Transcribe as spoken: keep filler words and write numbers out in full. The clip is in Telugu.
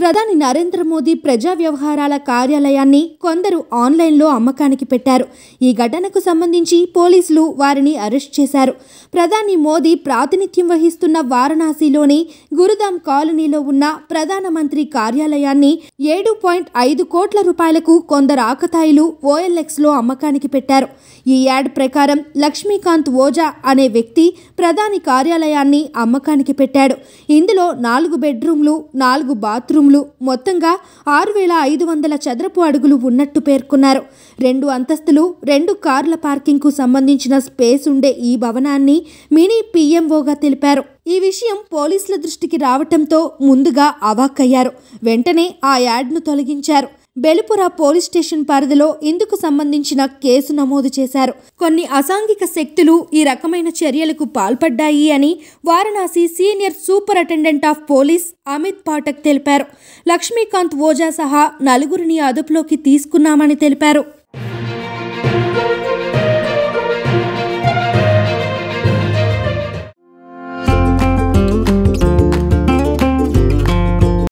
ప్రధాని నరేంద్ర మోదీ ప్రజా వ్యవహారాల కార్యాలయాన్ని కొందరు ఆన్లైన్లో అమ్మకానికి పెట్టారు. ఈ ఘటనకు సంబంధించి పోలీసులు వారిని అరెస్ట్ చేశారు. ప్రధాని మోదీ ప్రాతినిధ్యం వహిస్తున్న వారణాసిలోని గురుదాం కాలనీలో ఉన్న ప్రధానమంత్రి కార్యాలయాన్ని ఏడు పాయింట్ ఐదు కోట్ల రూపాయలకు కొందరు ఆకతాయిలు ఓఎల్ఎక్స్లో అమ్మకానికి పెట్టారు. ఈ యాడ్ ప్రకారం లక్ష్మీకాంత్ ఓజా అనే వ్యక్తి ప్రధాని కార్యాలయాన్ని అమ్మకానికి పెట్టాడు. ఇందులో నాలుగు బెడ్రూమ్లు, నాలుగు బాత్రూమ్ మొత్తంగా ఆరు వేల ఐదు వందల చదరపు అడుగులు ఉన్నట్టు పేర్కొన్నారు. రెండు అంతస్తులు, రెండు కార్ల పార్కింగ్ కు సంబంధించిన స్పేస్ ఉండే ఈ భవనాన్ని మినీ పీఎంఓగా తెలిపారు. ఈ విషయం పోలీసుల దృష్టికి రావటంతో ముందుగా అవాక్కయ్యారు. వెంటనే ఆ యాడ్ను తొలగించారు. బెలుపుర పోలీస్ స్టేషన్ పరిధిలో ఇందుకు సంబంధించిన కేసు నమోదు చేశారు. కొన్ని అసాంఘిక శక్తులు ఈ రకమైన చర్యలకు పాల్పడ్డాయి అని Varanasi senior superintendent of police Amit Pathak తెలిపారు. లక్ష్మీకాంత్ ఓజా సహా నలుగురిని అదుపులోకి తీసుకున్నామని తెలిపారు.